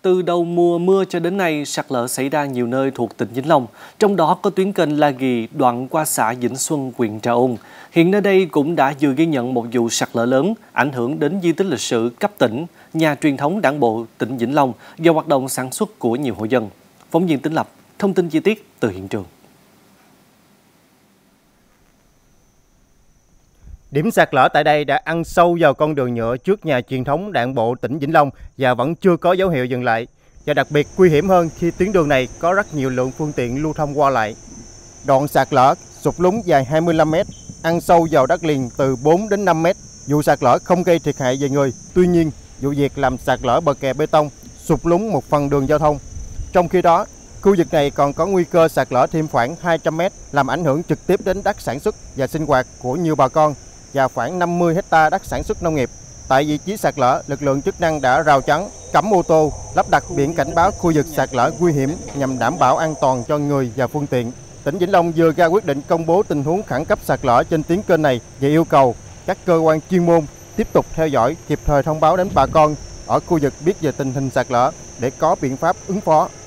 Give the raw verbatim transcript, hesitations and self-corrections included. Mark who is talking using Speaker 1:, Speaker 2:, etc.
Speaker 1: Từ đầu mùa mưa cho đến nay, sạt lở xảy ra nhiều nơi thuộc tỉnh Vĩnh Long, trong đó có tuyến kênh La Ghi đoạn qua xã Vĩnh Xuân, huyện Trà Ôn. Hiện nơi đây cũng đã vừa ghi nhận một vụ sạt lở lớn ảnh hưởng đến di tích lịch sử cấp tỉnh, nhà truyền thống Đảng bộ tỉnh Vĩnh Long và hoạt động sản xuất của nhiều hộ dân. Phóng viên Tính Lập thông tin chi tiết từ hiện trường.
Speaker 2: Điểm sạt lở tại đây đã ăn sâu vào con đường nhựa trước nhà truyền thống Đảng bộ tỉnh Vĩnh Long và vẫn chưa có dấu hiệu dừng lại. Và đặc biệt nguy hiểm hơn khi tuyến đường này có rất nhiều lượng phương tiện lưu thông qua lại. Đoạn sạt lở sụt lún dài hai mươi lăm mét, ăn sâu vào đất liền từ bốn đến năm mét. Vụ sạt lở không gây thiệt hại về người. Tuy nhiên, vụ việc làm sạt lở bờ kè bê tông, sụt lún một phần đường giao thông. Trong khi đó, khu vực này còn có nguy cơ sạt lở thêm khoảng hai trăm mét, làm ảnh hưởng trực tiếp đến đất sản xuất và sinh hoạt của nhiều bà con và khoảng năm mươi héc ta đất sản xuất nông nghiệp. Tại vị trí sạt lở, lực lượng chức năng đã rào chắn, cấm ô tô, lắp đặt biển cảnh báo khu vực sạt lở nguy hiểm nhằm đảm bảo an toàn cho người và phương tiện. Tỉnh Vĩnh Long vừa ra quyết định công bố tình huống khẩn cấp sạt lở trên tuyến kênh này và yêu cầu các cơ quan chuyên môn tiếp tục theo dõi, kịp thời thông báo đến bà con ở khu vực biết về tình hình sạt lở để có biện pháp ứng phó.